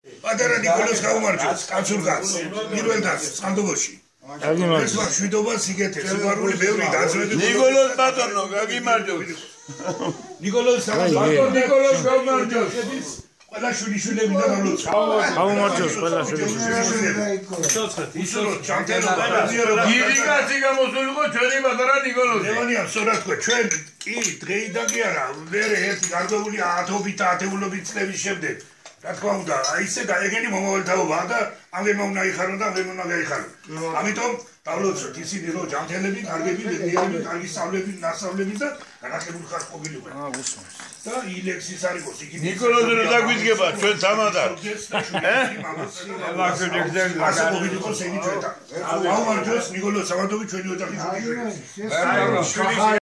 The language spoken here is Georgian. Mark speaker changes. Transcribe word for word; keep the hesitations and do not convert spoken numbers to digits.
Speaker 1: პატარა ნიკოლოზ გაუმარჯოს, კაცურ კაცს, პირველ დას, სანდობოში.
Speaker 2: გაგიმარჯოს.
Speaker 1: ეს შვიდობას იგეთებს, სიყვარული ბევრი დაძვედებს.
Speaker 3: ნიკოლოზ ბატონო, გაგიმარჯოს.
Speaker 1: ნიკოლოზ ბატონო, ნიკოლოზ გაუმარჯოს. ყველა შვილიშვილები და გალოცა.
Speaker 2: გაუმარჯოს ყველა შვილიშვილები.
Speaker 1: ისორო ჩამთელობა
Speaker 3: დიდი კაცი გამოსულიყო ჩვენი პატარა ნიკოლოზი.
Speaker 1: ლევანია, სწორად თქვა, ჩვენ კი დღეიდან კი არა, მერე ერთი გარკვეული ათობით ათეულობით წლების შემდეგ. რა თქმა უნდა, აი ესე ეგენი მომავალთაობაა და ამგენ უნდა იხარო და ამგენ უნდა გაიხარო. ამიტომ დავლოცოთ ისინი რომ ჯანმრთელები, კარგები, მედიები, კარგი სწავლები, ნასწავლები და განათლებული ხარ ყოფილიყო.
Speaker 2: აა უსმენს.
Speaker 1: და ηλექსის არის იგი
Speaker 3: ნიკოლოზი რო დაგვიძგება ჩვენ სამადარ.
Speaker 1: ასე ყოფილიყო სენი ჩვენთან. აუმარჯოს ნიკოლოზ სამადოვი ჩვენი ოჯახის.